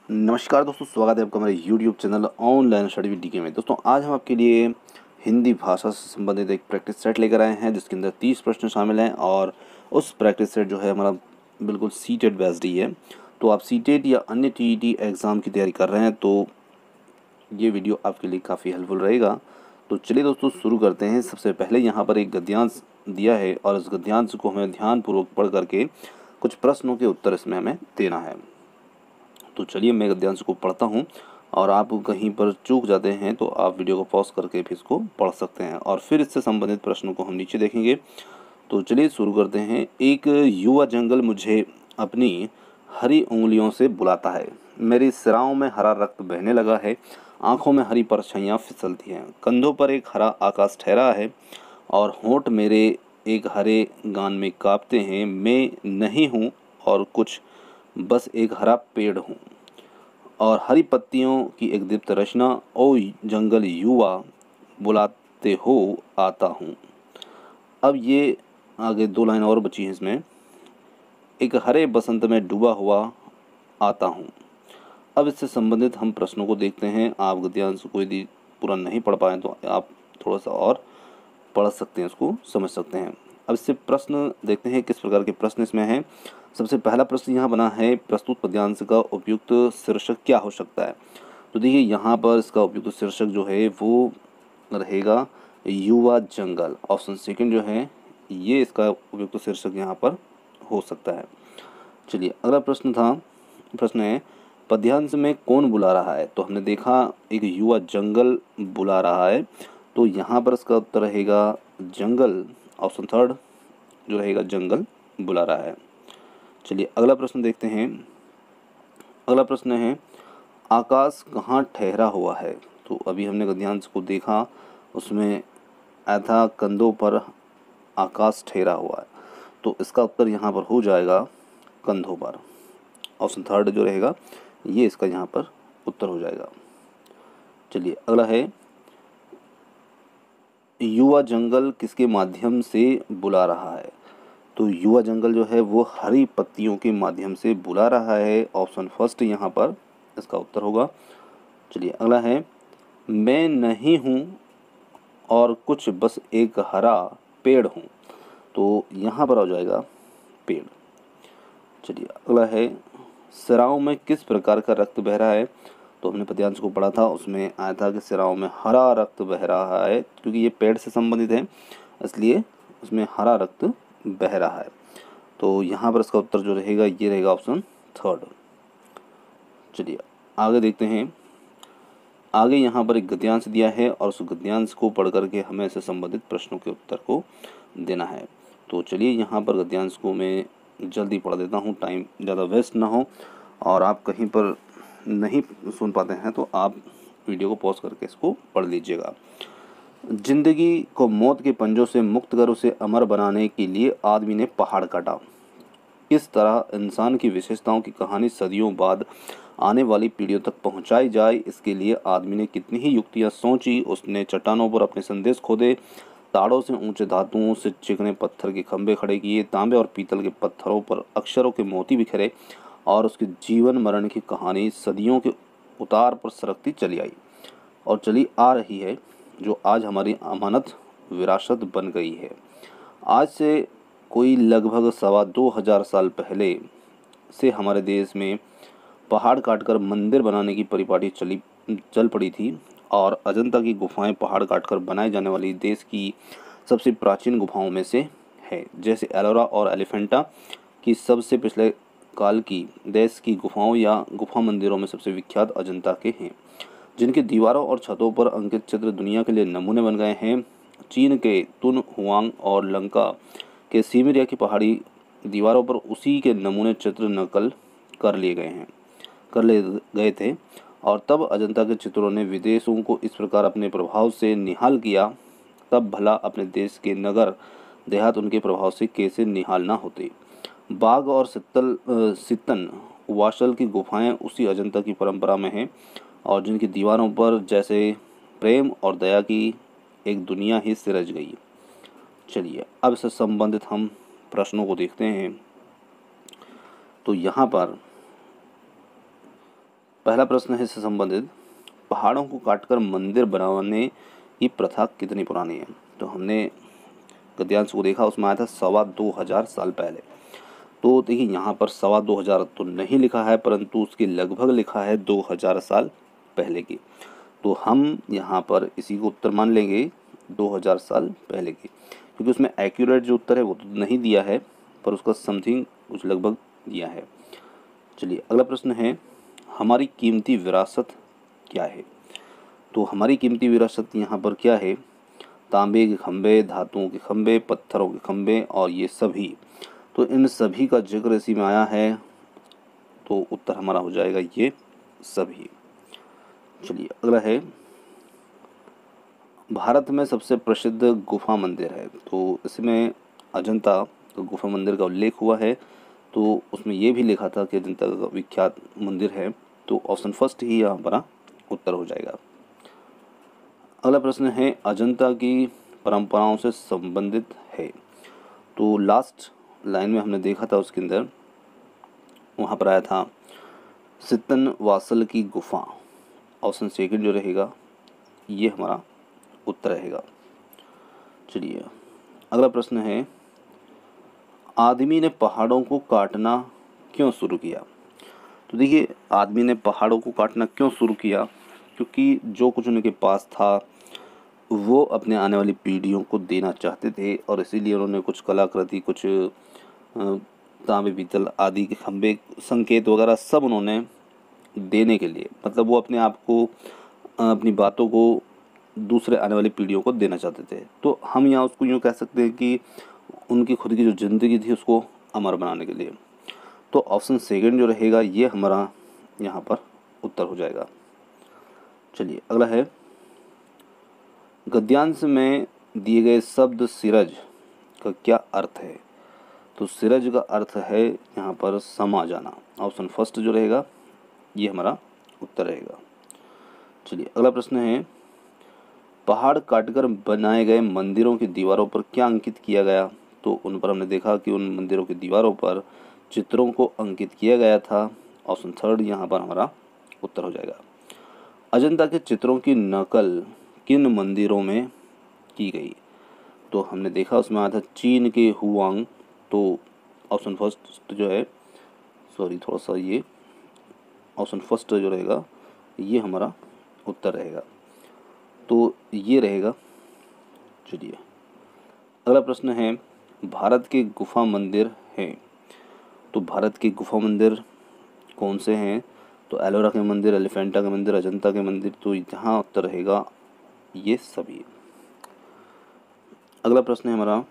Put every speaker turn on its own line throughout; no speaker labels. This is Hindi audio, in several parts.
नमस्कार दोस्तों, स्वागत है आपका हमारे YouTube channel online study with DK में। दोस्तों आज हम आपके लिए हिंदी भाषा से संबंधित एक प्रैक्टिस सेट लेकर आए हैं जिसके अंदर 30 प्रश्न शामिल हैं और उस प्रैक्टिस सेट जो है हमारा बिल्कुल सीटेड बेस्ड ही है। तो आप सीटेड या अन्य टीईटी एग्ज़ाम की तैयारी कर रहे हैं तो ये वीडियो आपके लिए काफ़ी हेल्पफुल रहेगा। तो चलिए दोस्तों शुरू करते हैं। सबसे पहले यहाँ पर एक गद्यांश दिया है और इस गद्यांश को हमें ध्यानपूर्वक पढ़ करके कुछ प्रश्नों के उत्तर इसमें हमें देना है। तो चलिए मैं गद्यांश को पढ़ता हूँ और आप कहीं पर चूक जाते हैं तो आप वीडियो को पॉज करके फिर इसको पढ़ सकते हैं और फिर इससे संबंधित प्रश्नों को हम नीचे देखेंगे। तो चलिए शुरू करते हैं। एक युवा जंगल मुझे अपनी हरी उंगलियों से बुलाता है, मेरी सिराओं में हरा रक्त बहने लगा है, आंखों में हरी परछाइयाँ फिसलती हैं, कंधों पर एक हरा आकाश ठहरा है और होंठ मेरे एक हरे गान में कांपते हैं। मैं नहीं हूँ और कुछ, बस एक हरा पेड़ हूँ और हरी पत्तियों की एक दीप्त रचना। ओ जंगल युवा बुलाते हो आता हूँ। अब ये आगे 2 लाइन और बची हैं इसमें। एक हरे बसंत में डूबा हुआ आता हूँ। अब इससे संबंधित हम प्रश्नों को देखते हैं। आप गद्यांश को यदि पूरा नहीं पढ़ पाएँ तो आप थोड़ा सा और पढ़ सकते हैं, उसको समझ सकते हैं। अब इससे प्रश्न देखते हैं किस प्रकार के प्रश्न इसमें हैं। सबसे पहला प्रश्न यहाँ बना है, प्रस्तुत पद्यांश का उपयुक्त शीर्षक क्या हो सकता है। तो देखिए यहाँ पर इसका उपयुक्त शीर्षक जो है वो रहेगा युवा जंगल। ऑप्शन सेकंड जो है ये इसका उपयुक्त शीर्षक यहाँ पर हो सकता है। चलिए अगला प्रश्न है, पद्यांश में कौन बुला रहा है। तो हमने देखा एक युवा जंगल बुला रहा है, तो यहाँ पर इसका उत्तर रहेगा जंगल। ऑप्शन थर्ड जो रहेगा जंगल बुला रहा है। चलिए अगला प्रश्न देखते हैं। अगला प्रश्न है, आकाश कहाँ ठहरा हुआ है। तो अभी हमने गद्यांश को देखा, उसमें आया था कंधों पर आकाश ठहरा हुआ है, तो इसका उत्तर यहाँ पर हो जाएगा कंधों पर। ऑप्शन थर्ड जो रहेगा ये इसका यहाँ पर उत्तर हो जाएगा। चलिए अगला है, युवा जंगल किसके माध्यम से बुला रहा है। तो युवा जंगल जो है वो हरी पत्तियों के माध्यम से बुला रहा है। ऑप्शन फर्स्ट यहाँ पर इसका उत्तर होगा। चलिए अगला है, मैं नहीं हूँ और कुछ, बस एक हरा पेड़ हूँ। तो यहाँ पर हो जाएगा पेड़। चलिए अगला है, सिराओं में किस प्रकार का रक्त बह रहा है। तो हमने पद्यांश को पढ़ा था, उसमें आया था कि सिराओं में हरा रक्त बह रहा है, क्योंकि ये पेड़ से संबंधित है इसलिए उसमें हरा रक्त बह रहा है। तो यहाँ पर इसका उत्तर जो रहेगा ये रहेगा ऑप्शन थर्ड। चलिए आगे देखते हैं। आगे यहाँ पर एक गद्यांश दिया है और उस गद्यांश को पढ़ करके हमें इससे संबंधित प्रश्नों के उत्तर को देना है। तो चलिए यहाँ पर गद्यांश को मैं जल्दी पढ़ देता हूँ, टाइम ज़्यादा वेस्ट ना हो। और आप कहीं पर नहीं सुन पाते हैं तो आप वीडियो को पॉज करके इसको पढ़ लीजिएगा। जिंदगी को मौत के पंजों से मुक्त कर उसे अमर बनाने के लिए आदमी ने पहाड़ काटा। किस तरह इंसान की विशेषताओं की कहानी सदियों बाद आने वाली पीढ़ियों तक पहुंचाई जाए, इसके लिए आदमी ने कितनी ही युक्तियां सोची। उसने चट्टानों पर अपने संदेश खोदे, ताड़ों से ऊंचे धातुओं से चिकने पत्थर के खंभे खड़े किए, तांबे और पीतल के पत्थरों पर अक्षरों के मोती बिखरे और उसके जीवन मरण की कहानी सदियों के उतार पर सरकती चली आई और चली आ रही है, जो आज हमारी अमानत विरासत बन गई है। आज से कोई लगभग 2,2500 साल पहले से हमारे देश में पहाड़ काटकर मंदिर बनाने की परिपाटी चल पड़ी थी और अजंता की गुफाएं पहाड़ काटकर बनाए जाने वाली देश की सबसे प्राचीन गुफाओं में से है। जैसे एलोरा और एलिफेंटा की सबसे पिछले काल की देश की गुफाओं या गुफा मंदिरों में सबसे विख्यात अजंता के हैं, जिनके दीवारों और छतों पर अंकित चित्र दुनिया के लिए नमूने बन गए हैं। चीन के तुन हुआंग और लंका के सीमेरिया की पहाड़ी दीवारों पर उसी के नमूने चित्र नकल कर ले गए थे और तब अजंता के चित्रों ने विदेशों को इस प्रकार अपने प्रभाव से निहाल किया, तब भला अपने देश के नगर देहात उनके प्रभाव से कैसे निहाल ना होते। बाघ और सित्तन वाशल की गुफाएं उसी अजंता की परंपरा में हैं और जिनकी दीवारों पर जैसे प्रेम और दया की एक दुनिया ही सिरज गई। चलिए अब इससे संबंधित हम प्रश्नों को देखते हैं। तो यहाँ पर पहला प्रश्न है इससे संबंधित, पहाड़ों को काटकर मंदिर बनाने की प्रथा कितनी पुरानी है। तो हमने गद्यांश को देखा, उसमें आया था 2,25,000 साल पहले। तो देखिए यहाँ पर 2,25,000 तो नहीं लिखा है, परंतु उसके लगभग लिखा है 2,000 साल पहले की। तो हम यहाँ पर इसी को उत्तर मान लेंगे 2,000 साल पहले की, क्योंकि उसमें एक्यूरेट जो उत्तर है वो तो नहीं दिया है, पर उसका समथिंग कुछ लगभग दिया है। चलिए अगला प्रश्न है, हमारी कीमती विरासत क्या है। तो हमारी कीमती विरासत यहाँ पर क्या है, तांबे के खंभे, धातुओं के खंभे, पत्थरों के खंभे और ये सभी। तो इन सभी का जिक्र इसी में आया है, तो उत्तर हमारा हो जाएगा ये सभी। चलिए अगला है, भारत में सबसे प्रसिद्ध गुफा मंदिर है। तो इसमें अजंता गुफा मंदिर का उल्लेख हुआ है, तो उसमें ये भी लिखा था कि अजंता का विख्यात मंदिर है। तो ऑप्शन फर्स्ट ही यहाँ हमारा उत्तर हो जाएगा। अगला प्रश्न है, अजंता की परंपराओं से संबंधित है। तो लास्ट लाइन में हमने देखा था, उसके अंदर वहाँ पर आया था सित्तन वासल की गुफा। ऑप्शन सेकंड जो रहेगा ये हमारा उत्तर रहेगा। चलिए अगला प्रश्न है, आदमी ने पहाड़ों को काटना क्यों शुरू किया। तो देखिए आदमी ने पहाड़ों को काटना क्यों शुरू किया, क्योंकि जो कुछ उनके पास था वो अपने आने वाली पीढ़ियों को देना चाहते थे, और इसीलिए उन्होंने कुछ कलाकृति, कुछ तांबे पीतल आदि के खंभे, संकेत वगैरह सब उन्होंने देने के लिए, मतलब वो अपने आप को, अपनी बातों को दूसरे आने वाली पीढ़ियों को देना चाहते थे। तो हम यहाँ उसको यूँ कह सकते हैं कि उनकी खुद की जो ज़िंदगी थी उसको अमर बनाने के लिए। तो ऑप्शन सेकंड जो रहेगा ये हमारा यहाँ पर उत्तर हो जाएगा। चलिए अगला है, गद्यांश में दिए गए शब्द सिरज का क्या अर्थ है। तो सिरज का अर्थ है यहाँ पर समा जाना। ऑप्शन फर्स्ट जो रहेगा ये हमारा उत्तर रहेगा। चलिए अगला प्रश्न है, पहाड़ काटकर बनाए गए मंदिरों की दीवारों पर क्या अंकित किया गया। तो उन पर हमने देखा कि उन मंदिरों की दीवारों पर चित्रों को अंकित किया गया था। ऑप्शन थर्ड यहाँ पर हमारा उत्तर हो जाएगा। अजंता के चित्रों की नकल किन मंदिरों में की गई। तो हमने देखा उसमें आया था चीन के हुआंग। तो ऑप्शन फर्स्ट जो है, सॉरी थोड़ा सा, ये ऑप्शन फर्स्ट जो रहेगा ये हमारा उत्तर रहेगा। तो ये रहेगा। चलिए अगला प्रश्न है, भारत के गुफा मंदिर हैं। तो भारत के गुफा मंदिर कौन से हैं। तो एलोरा के मंदिर, एलिफेंटा के मंदिर, अजंता के मंदिर। तो यहाँ उत्तर रहेगा ये सभी। अगला प्रश्न है हमारा,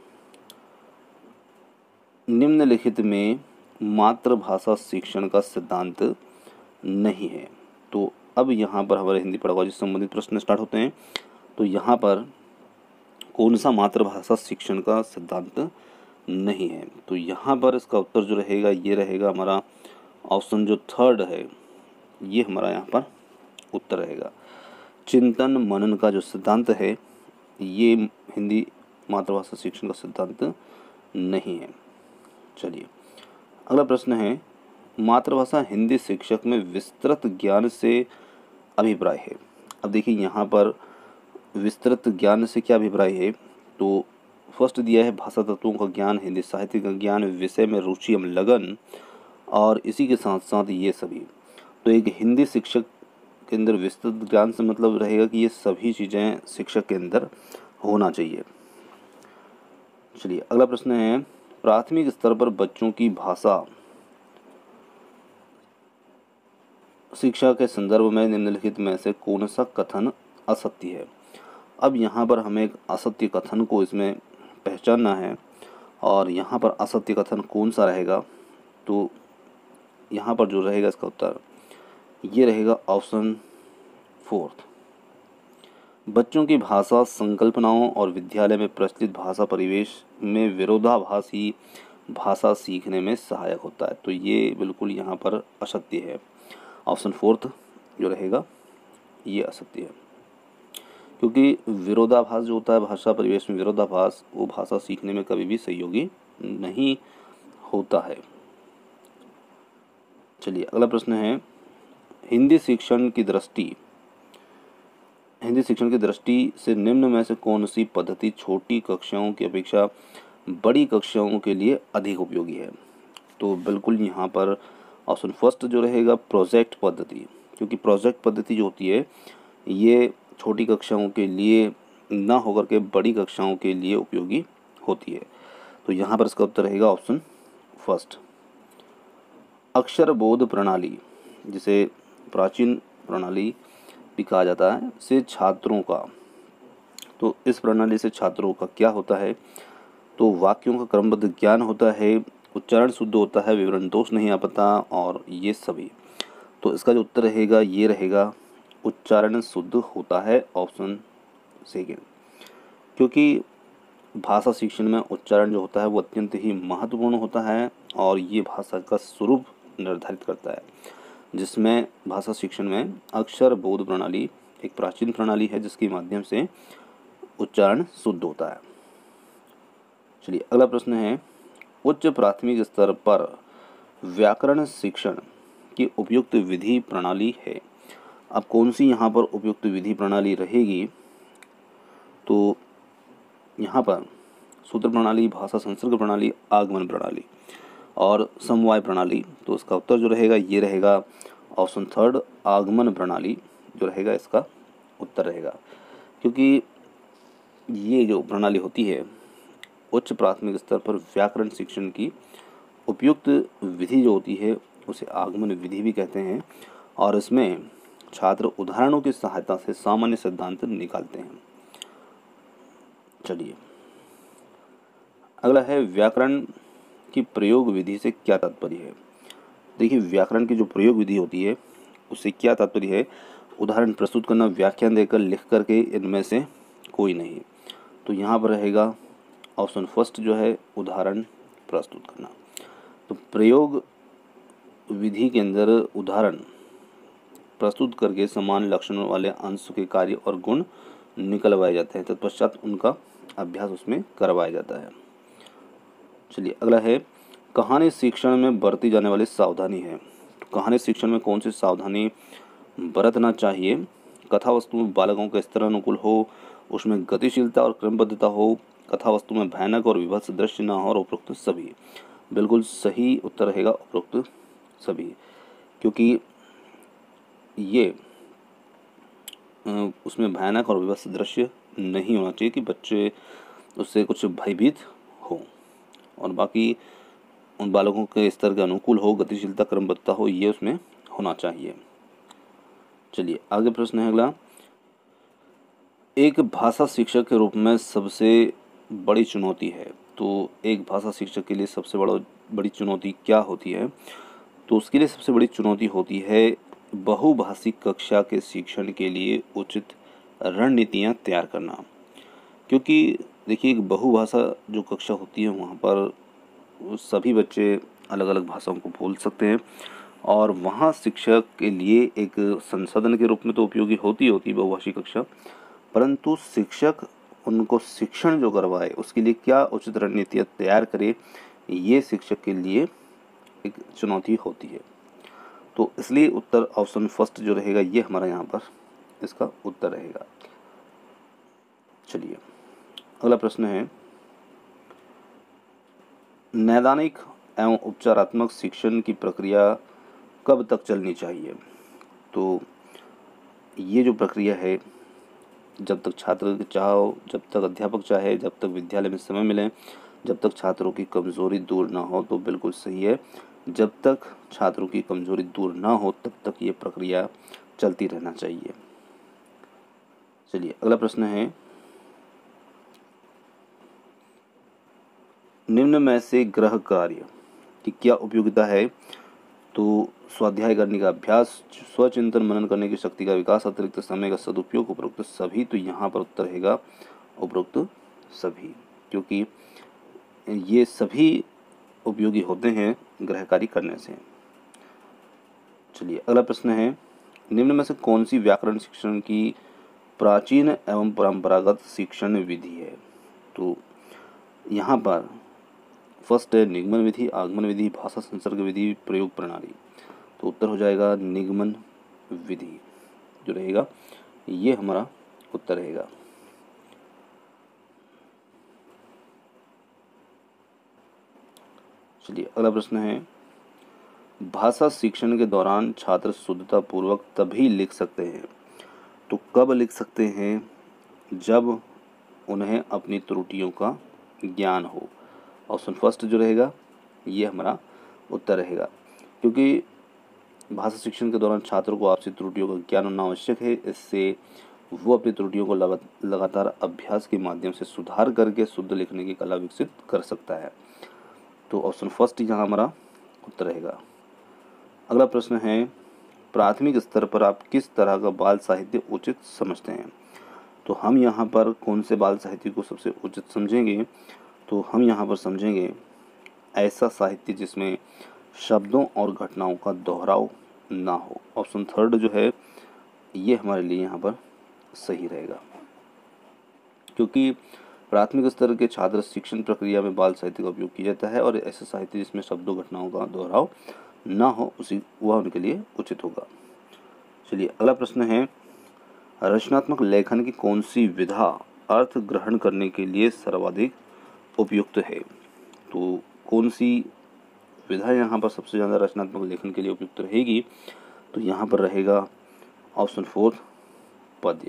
निम्नलिखित में मातृभाषा शिक्षण का सिद्धांत नहीं है। तो अब यहाँ पर हमारे हिंदी पेडागॉजी से संबंधित प्रश्न स्टार्ट होते हैं। तो यहाँ पर कौन सा मातृभाषा शिक्षण का सिद्धांत नहीं है। तो यहाँ पर इसका उत्तर जो रहेगा ये रहेगा हमारा ऑप्शन जो थर्ड है ये हमारा यहाँ पर उत्तर रहेगा। चिंतन मनन का जो सिद्धांत है ये हिंदी मातृभाषा शिक्षण का सिद्धांत नहीं है। चलिए अगला प्रश्न है, मातृभाषा हिंदी शिक्षक में विस्तृत ज्ञान से अभिप्राय है। अब देखिए यहाँ पर विस्तृत ज्ञान से क्या अभिप्राय है। तो फर्स्ट दिया है भाषा तत्वों का ज्ञान, हिंदी साहित्य का ज्ञान, विषय में रुचि एवं लगन, और इसी के साथ साथ ये सभी। तो एक हिंदी शिक्षक के अंदर विस्तृत ज्ञान से मतलब रहेगा कि ये सभी चीज़ें शिक्षक के अंदर होना चाहिए। चलिए अगला प्रश्न है, प्राथमिक स्तर पर बच्चों की भाषा शिक्षा के संदर्भ में निम्नलिखित में से कौन सा कथन असत्य है। अब यहाँ पर हमें एक असत्य कथन को इसमें पहचानना है, और यहाँ पर असत्य कथन कौन सा रहेगा। तो यहाँ पर जो रहेगा इसका उत्तर ये रहेगा ऑप्शन फोर्थ। बच्चों की भाषा संकल्पनाओं और विद्यालय में प्रचलित भाषा परिवेश में विरोधाभासी भाषा सीखने में सहायक होता है। तो ये बिल्कुल यहाँ पर असत्य है। ऑप्शन फोर्थ जो रहेगा ये असत्य है, क्योंकि विरोधाभास जो होता है भाषा परिवेश में विरोधाभास, वो भाषा सीखने में कभी भी सहयोगी नहीं होता है। चलिए अगला प्रश्न है, हिंदी शिक्षण की दृष्टि से निम्न में से कौन सी पद्धति छोटी कक्षाओं की अपेक्षा बड़ी कक्षाओं के लिए अधिक उपयोगी है? तो बिल्कुल यहाँ पर ऑप्शन फर्स्ट जो रहेगा प्रोजेक्ट पद्धति, क्योंकि प्रोजेक्ट पद्धति जो होती है ये छोटी कक्षाओं के लिए ना होकर के बड़ी कक्षाओं के लिए उपयोगी होती है। तो यहाँ पर इसका उत्तर रहेगा ऑप्शन फर्स्ट। अक्षर बोध प्रणाली, जिसे प्राचीन प्रणाली भी कहा जाता है, से छात्रों का, तो इस प्रणाली से छात्रों का क्या होता है? तो वाक्यों का क्रमबद्ध ज्ञान होता है, उच्चारण शुद्ध होता है, विवरण दोष नहीं आ पाता और ये सभी। तो इसका जो उत्तर रहेगा ये रहेगा उच्चारण शुद्ध होता है, ऑप्शन सेकेंड। क्योंकि भाषा शिक्षण में उच्चारण जो होता है वो अत्यंत ही महत्वपूर्ण होता है और ये भाषा का स्वरूप निर्धारित करता है, जिसमें भाषा शिक्षण में अक्षर बोध प्रणाली एक प्राचीन प्रणाली है जिसके माध्यम से उच्चारण शुद्ध होता है। चलिए अगला प्रश्न है, उच्च प्राथमिक स्तर पर व्याकरण शिक्षण की उपयुक्त विधि प्रणाली है। अब कौन सी यहाँ पर उपयुक्त विधि प्रणाली रहेगी? तो यहाँ पर सूत्र प्रणाली, भाषा संसर्ग प्रणाली, आगमन प्रणाली और समवाय प्रणाली। तो इसका उत्तर जो रहेगा ये रहेगा ऑप्शन थर्ड, आगमन प्रणाली जो रहेगा इसका उत्तर रहेगा। क्योंकि ये जो प्रणाली होती है उच्च प्राथमिक स्तर पर व्याकरण शिक्षण की उपयुक्त विधि जो होती है उसे आगमन विधि भी कहते हैं और इसमें छात्र उदाहरणों की सहायता से सामान्य सिद्धांत निकालते हैं। चलिए अगला है, व्याकरण की प्रयोग विधि से क्या तात्पर्य है? देखिए व्याकरण की जो प्रयोग विधि होती है उससे क्या तात्पर्य है? उदाहरण प्रस्तुत करना, व्याख्यान देकर, लिख करके, इनमें से कोई नहीं। तो यहाँ पर रहेगा ऑप्शन फर्स्ट जो है उदाहरण प्रस्तुत करना। तो प्रयोग विधि के अंदर उदाहरण प्रस्तुत करके समान लक्षणों वाले अंश के कार्य और गुण निकलवाए जाते हैं, तत्पश्चात उनका अभ्यास उसमें करवाया जाता है। चलिए अगला है, कहानी शिक्षण में बरती जाने वाली सावधानी है। तो कहानी शिक्षण में कौन सी सावधानी बरतना चाहिए? कथा वस्तु में बालकों के स्तर अनुकूल हो, उसमें गतिशीलता और क्रमबद्धता हो, कथा वस्तु में भयानक और विभत्स दृश्य न हो और उपरोक्त सभी। बिल्कुल सही उत्तर रहेगा उपरोक्त सभी, क्योंकि ये उसमें भयानक और विभत्स दृश्य नहीं होना चाहिए कि बच्चे उससे कुछ भयभीत हो और बाकी उन बालकों के स्तर के अनुकूल हो, गतिशीलता क्रमबद्धता हो, ये उसमें होना चाहिए। चलिए आगे प्रश्न है अगला, एक भाषा शिक्षक के रूप में सबसे बड़ी चुनौती है। तो एक भाषा शिक्षक के लिए सबसे बड़ी चुनौती क्या होती है? तो उसके लिए सबसे बड़ी चुनौती होती है बहुभाषिक कक्षा के शिक्षण के लिए उचित रणनीतियाँ तैयार करना। क्योंकि देखिए एक बहुभाषा जो कक्षा होती है वहाँ पर सभी बच्चे अलग अलग भाषाओं को बोल सकते हैं और वहाँ शिक्षक के लिए एक संसाधन के रूप में तो उपयोगी होती बहुभाषी कक्षा, परंतु शिक्षक उनको शिक्षण जो करवाए उसके लिए क्या उचित रणनीतियाँ तैयार करे, ये शिक्षक के लिए एक चुनौती होती है। तो इसलिए उत्तर ऑप्शन फर्स्ट जो रहेगा ये हमारा यहाँ पर इसका उत्तर रहेगा। चलिए अगला प्रश्न है, नैदानिक एवं उपचारात्मक शिक्षण की प्रक्रिया कब तक चलनी चाहिए? तो ये जो प्रक्रिया है जब तक छात्र चाहो, जब तक अध्यापक चाहे, जब तक विद्यालय में समय मिले, जब तक छात्रों की कमज़ोरी दूर ना हो, तो बिल्कुल सही है, जब तक छात्रों की कमज़ोरी दूर ना हो तब तक ये प्रक्रिया चलती रहना चाहिए। चलिए अगला प्रश्न है, निम्न में से गृह कार्य की क्या उपयोगिता है? तो स्वाध्याय करने का अभ्यास, स्वचिंतन मनन करने की शक्ति का विकास, अतिरिक्त समय का सदुपयोग, उपरोक्त सभी। तो यहाँ पर उत्तर रहेगा उपरोक्त सभी, क्योंकि ये सभी उपयोगी होते हैं गृह कार्य करने से। चलिए अगला प्रश्न है, निम्न में से कौन सी व्याकरण शिक्षण की प्राचीन एवं परंपरागत शिक्षण विधि है? तो यहाँ पर फर्स्ट है निगमन विधि, आगमन विधि, भाषा संसर्ग विधि, प्रयोग प्रणाली। तो उत्तर हो जाएगा निगमन विधि जो रहेगा ये हमारा उत्तर रहेगा। चलिए अगला प्रश्न है, भाषा शिक्षण के दौरान छात्र शुद्धता पूर्वक तभी लिख सकते हैं, तो कब लिख सकते हैं, जब उन्हें अपनी त्रुटियों का ज्ञान हो। ऑप्शन फर्स्ट जो रहेगा ये हमारा उत्तर रहेगा, क्योंकि भाषा शिक्षण के दौरान छात्रों को आपसी त्रुटियों का ज्ञान होना आवश्यक है। इससे वो अपनी त्रुटियों को लगातार अभ्यास के माध्यम से सुधार करके शुद्ध लिखने की कला विकसित कर सकता है। तो ऑप्शन फर्स्ट यहाँ हमारा उत्तर रहेगा। अगला प्रश्न है, प्राथमिक स्तर पर आप किस तरह का बाल साहित्य उचित समझते हैं। तो हम यहाँ पर कौन से बाल साहित्य को सबसे उचित समझेंगे, तो हम यहाँ पर समझेंगे ऐसा साहित्य जिसमें शब्दों और घटनाओं का दोहराव ना हो। ऑप्शन थर्ड जो है ये हमारे लिए यहाँ पर सही रहेगा, क्योंकि प्राथमिक स्तर के छात्र शिक्षण प्रक्रिया में बाल साहित्य का उपयोग किया जाता है और ऐसे साहित्य जिसमें शब्दों घटनाओं का दोहराव ना हो वह उनके लिए उचित होगा। चलिए अगला प्रश्न है, रचनात्मक लेखन की कौन सी विधा अर्थ ग्रहण करने के लिए सर्वाधिक उपयुक्त है। तो कौन सी विधा यहाँ पर सबसे ज़्यादा रचनात्मक लेखन के लिए उपयुक्त रहेगी, तो यहाँ पर रहेगा ऑप्शन फोर्थ पद्य।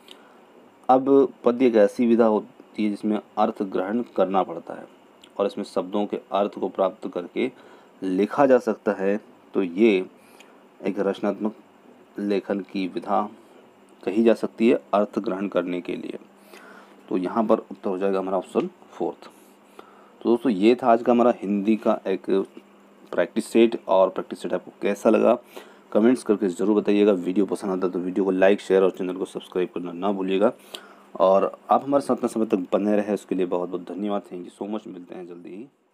अब पद्य एक ऐसी विधा होती है जिसमें अर्थ ग्रहण करना पड़ता है और इसमें शब्दों के अर्थ को प्राप्त करके लिखा जा सकता है, तो ये एक रचनात्मक लेखन की विधा कही जा सकती है अर्थ ग्रहण करने के लिए। तो यहाँ पर उत्तर हो जाएगा हमारा ऑप्शन फोर्थ। तो दोस्तों ये था आज का हमारा हिंदी का एक प्रैक्टिस सेट, और प्रैक्टिस सेट आपको कैसा लगा कमेंट्स करके ज़रूर बताइएगा। वीडियो पसंद आता तो वीडियो को लाइक शेयर और चैनल को सब्सक्राइब करना ना भूलिएगा, और आप हमारे साथ समय तक बने रहे उसके लिए बहुत बहुत धन्यवाद। थैंक यू सो मच, मिलते हैं जल्दी ही।